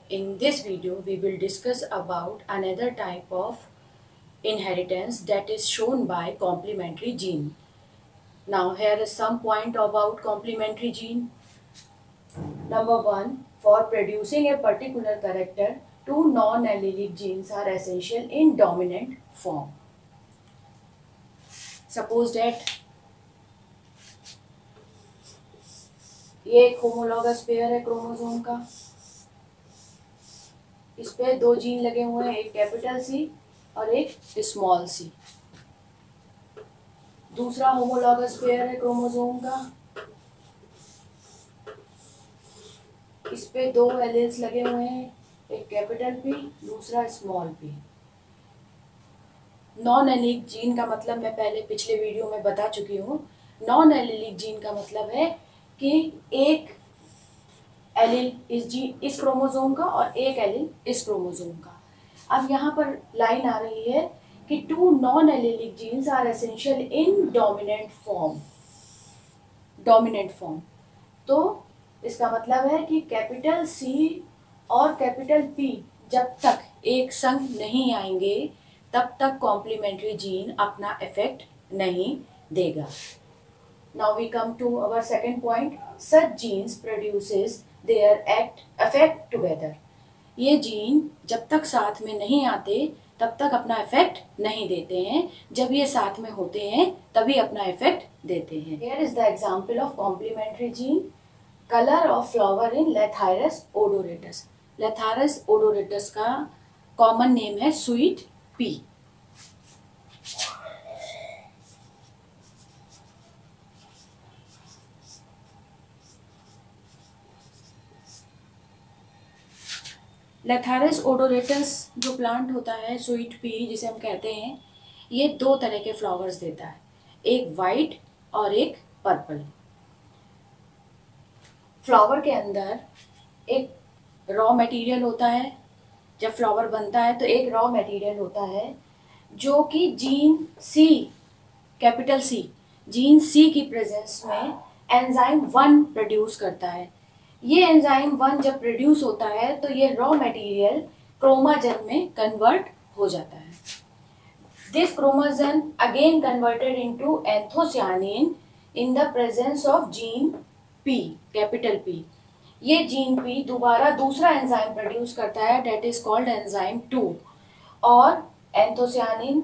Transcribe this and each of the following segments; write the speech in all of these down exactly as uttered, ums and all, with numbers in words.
In this video, we will discuss about another type of inheritance that is shown by complementary gene. Now, here is some point about complementary gene. Number one, for producing a particular character, two non-allelic genes are essential in dominant form. Suppose that ये एक homologous pair है chromosome का, इस पे दो gene लगे हुए हैं, एक कैपिटल सी और एक स्मॉल सी। दूसरा होमोलॉगस पेयर है क्रोमोसोम का, इस पे दो एलील्स लगे हुए हैं, एक कैपिटल पी दूसरा small P. Non allelic gene का मतलब मैं पहले पिछले वीडियो में बता चुकी हूँ। नॉन एलिलिक जीन का मतलब है कि एक एलील इस जी इस क्रोमोसोम का और एक एलील इस क्रोमोसोम का। अब यहाँ पर लाइन आ रही है कि two non allelic genes are essential in dominant form. Dominant form तो इसका मतलब है कि कैपिटल सी और कैपिटल पी जब तक एक संग नहीं आएंगे तब तक कॉम्प्लीमेंट्री जीन अपना इफेक्ट नहीं देगा। Now we come to our second point. Such genes produces their act effect together. ये जीन जब तक साथ में नहीं आते तब तक अपना इफेक्ट नहीं देते हैं, जब ये साथ में होते हैं तभी अपना इफेक्ट देते हैं। Here is the example of complementary gene. Color of flower in Lathyrus odoratus. Lathyrus odoratus का कॉमन नेम है स्वीट पी। लेथारस ओडोरेटस जो प्लांट होता है स्वीट पी जिसे हम कहते हैं, ये दो तरह के फ्लावर्स देता है, एक वाइट और एक पर्पल। फ्लावर के अंदर एक रॉ मटेरियल होता है, जब फ्लावर बनता है तो एक रॉ मटेरियल होता है जो कि gene C capital C gene C की प्रेजेंस में एंजाइम वन प्रोड्यूस करता है। ये एंजाइम वन जब प्रोड्यूस होता है तो ये रॉ मटेरियल क्रोमाजन में कन्वर्ट हो जाता है। This chromogen again converted into anthocyanin in the presence of gene P capital P. ये जीन पी दोबारा दूसरा एंजाइम प्रोड्यूस करता है, that is called enzyme two, और एंथोसियानिन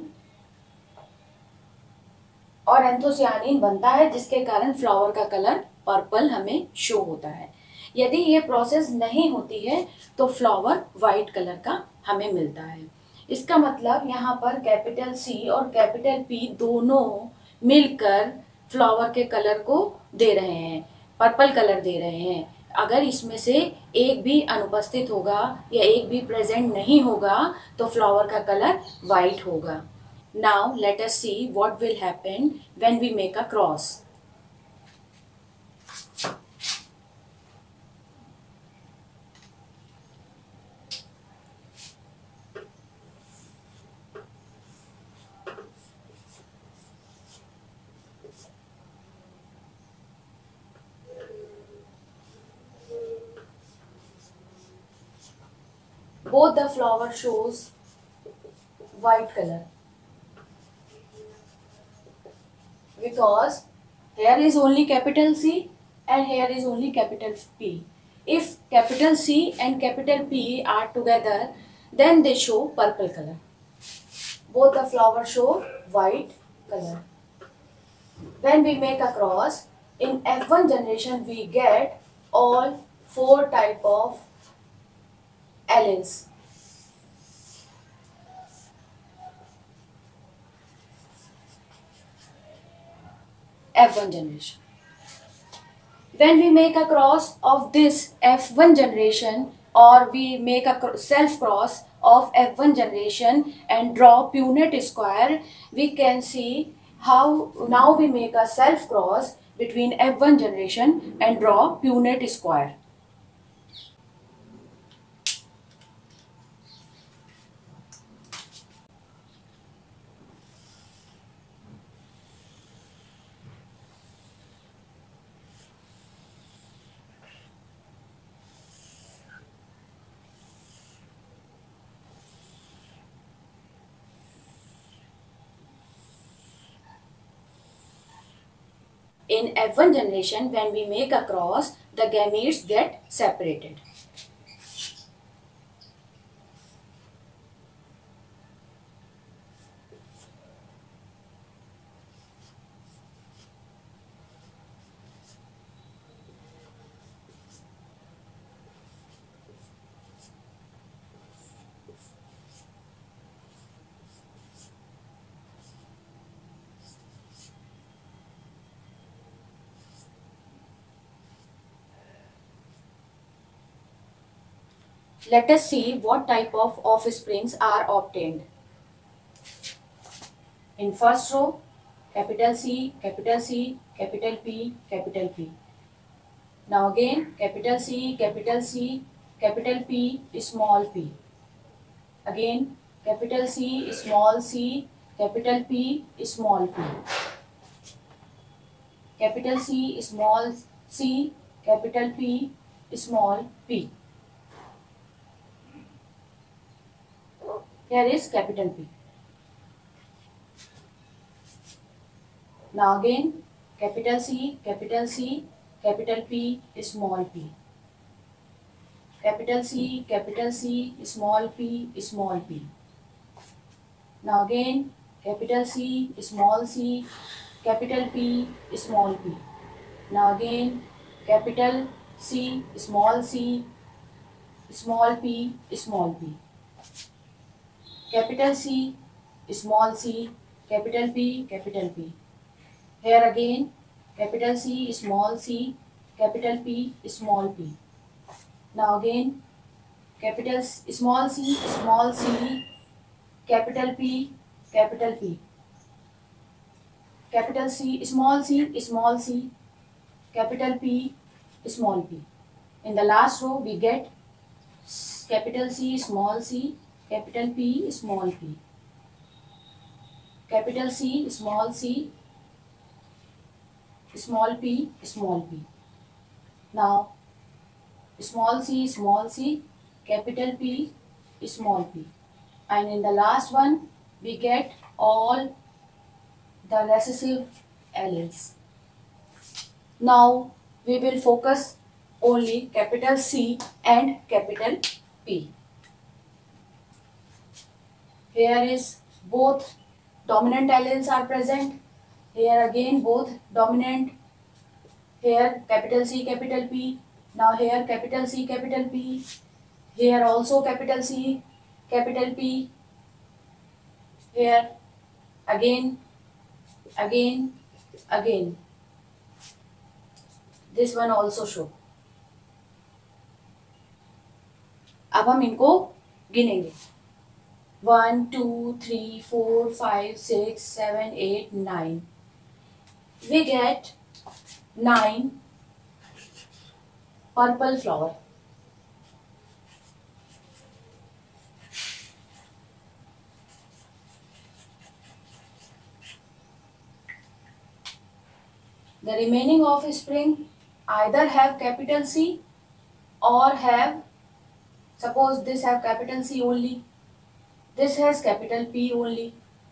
और एंथोसियानिन बनता है जिसके कारण फ्लावर का कलर पर्पल हमें शो होता है। यदि ये प्रोसेस नहीं होती है तो फ्लावर वाइट कलर का हमें मिलता है। इसका मतलब यहाँ पर कैपिटल सी और कैपिटल पी दोनों मिलकर फ्लावर के कलर को दे रहे हैं, पर्पल कलर दे रहे हैं। अगर इसमें से एक भी अनुपस्थित होगा या एक भी प्रेजेंट नहीं होगा तो फ्लावर का कलर वाइट होगा। Now let us see what will happen when we make a cross. Both the flower shows white color because here is only capital C and here is only capital P. If capital C and capital P are together, then they show purple color. Both the flowers show white color. When we make a cross, in F one generation we get all four type of alleles. F one generation. When we make a cross of this F one generation or we make a self cross of F one generation and draw Punnett square, we can see how now we make a self cross between F one generation and draw Punnett square. In F one generation, when we make a cross, the gametes get separated. Let us see what type of offsprings are obtained. In first row, capital C, capital C, capital P, capital P. Now again, capital C, capital C, capital P, small p. Again, capital C, small c, capital P, small p. Capital C, small c, capital P, small p. Here is capital P. Now again, capital C, capital C, capital P, small p. Capital C, capital C, small p, small p. Now again, capital C, small c, capital P, small p. Now again, capital C, small c, small p, small p. Capital C, small c, capital P, capital P. Here again, capital C, small c, capital P, small p. Now again, capital small c, small c, capital P, capital P. Capital C, small c, small c, capital P, small p. In the last row, we get capital C, small c, capital P, small p. Capital C, small c, small p, small p. Now, small c, small c, capital P, small p. And in the last one, we get all the recessive alleles. Now, we will focus only capital C and capital P. Here is both dominant alleles are present. Here again both dominant. Here capital C, capital P. Now here capital C, capital P. Here also capital C, capital P. Here again, again, again. This one also show. अब हम इनको गिनेंगे. One, two, three, four, five, six, seven, eight, nine. We get nine purple flower. The remaining offspring either have capital C or have, suppose this have capital C only, this has capital P only.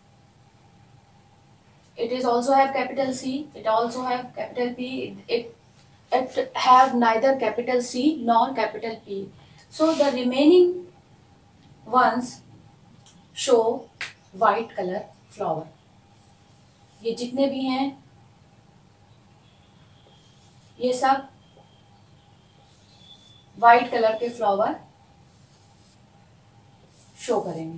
It is also have capital C, it also have capital P, it, it have neither capital C nor capital P. So the remaining ones show white color flower. ये जितने भी हैं ये सब white colour के flower show करेंगे.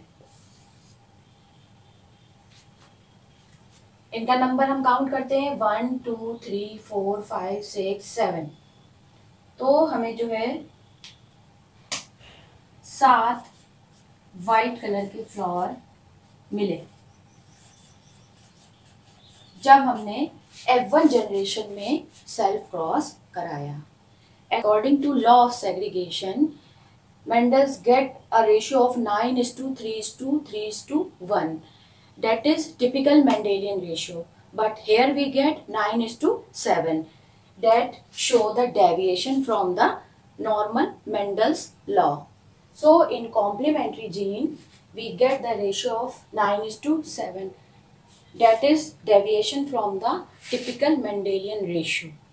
इनका number हम काउंट करते हैं one two three four five six seven. तो हमें जो है सात वाइट कलर के फ्लावर मिले जब हमने एफ वन जनरेशन में सेल्फ क्रॉस कराया. According to law of segregation, Mendels get a ratio of nine is to three is to three is to one. That is typical Mendelian ratio. But here we get nine is to seven. That show the deviation from the normal Mendel's law. So in complementary gene, we get the ratio of nine is to seven. that is deviation from the typical Mendelian ratio.